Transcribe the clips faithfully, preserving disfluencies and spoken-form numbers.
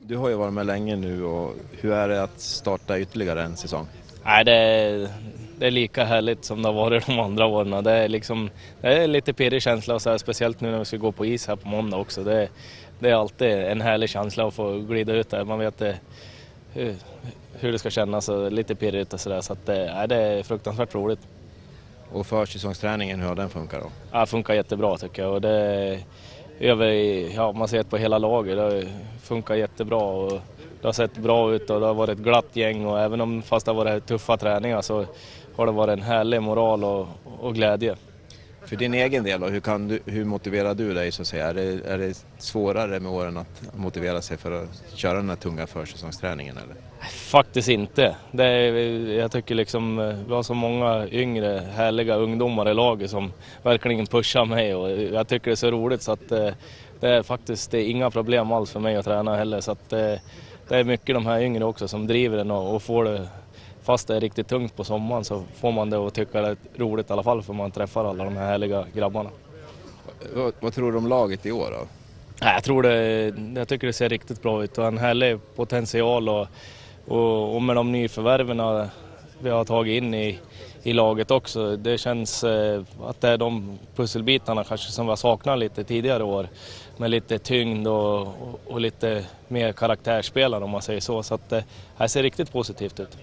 Du har ju varit med länge nu och hur är det att starta ytterligare en säsong? Nej, det är, det är lika härligt som det har varit de andra åren. Det är, liksom, det är lite pirrig känsla, och så här, speciellt nu när vi ska gå på is här på måndag också. Det är, det är alltid en härlig känsla att få glida ut där. Man vet det, hur, hur det ska kännas och lite pirrigt och sådär. Så att det, nej, det är fruktansvärt roligt. Och försäsongsträningen, hur har den funkat då? Ja, det funkar jättebra tycker jag. Och det är över, ja, man ser det på hela laget. Det funkar jättebra och det har sett bra ut och det har varit ett glatt gäng. Och även om fast det har varit tuffa träningar så har det varit en härlig moral och, och glädje. För din egen del då, hur, kan du, hur motiverar du dig så att säga? Är det, är det svårare med åren att motivera sig för att köra den här tunga försäsongsträningen eller? Faktiskt inte. Det är, jag tycker liksom vi har så många yngre härliga ungdomar i laget som verkligen pushar mig och jag tycker det är så roligt så att det är faktiskt det är inga problem alls för mig att träna heller, så att det, det är mycket de här yngre också som driver den och, och får det, fast det är riktigt tungt på sommaren så får man det att tycka det är roligt i alla fall för man träffar alla de här härliga grabbarna. Vad, vad tror du om laget i år då? Jag tror det, jag tycker det ser riktigt bra ut och en härlig potential och Och, och med de nyförvärven vi har tagit in i, i laget också. Det känns eh, att det är de pusselbitarna kanske som vi har saknat lite tidigare år. Med lite tyngd och, och, och lite mer karaktärsspelare om man säger så. Så att det här ser riktigt positivt ut.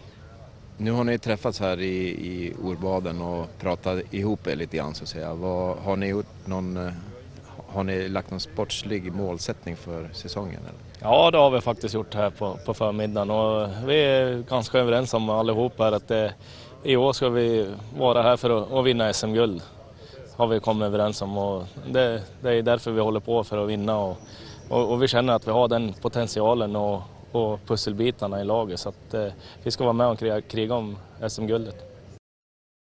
Nu har ni träffats här i, i Orbaden och pratat ihop er lite grann så att säga. Vad, har ni gjort någon... Har ni lagt någon sportslig målsättning för säsongen? Eller? Ja, det har vi faktiskt gjort här på, på förmiddagen och vi är ganska överens om allihop här att det, i år ska vi vara här för att, att vinna S M-guld. Har vi kommit överens om och det, det är därför vi håller på för att vinna och, och, och vi känner att vi har den potentialen och, och pusselbitarna i laget så att eh, vi ska vara med och kriga, kriga om S M-guldet.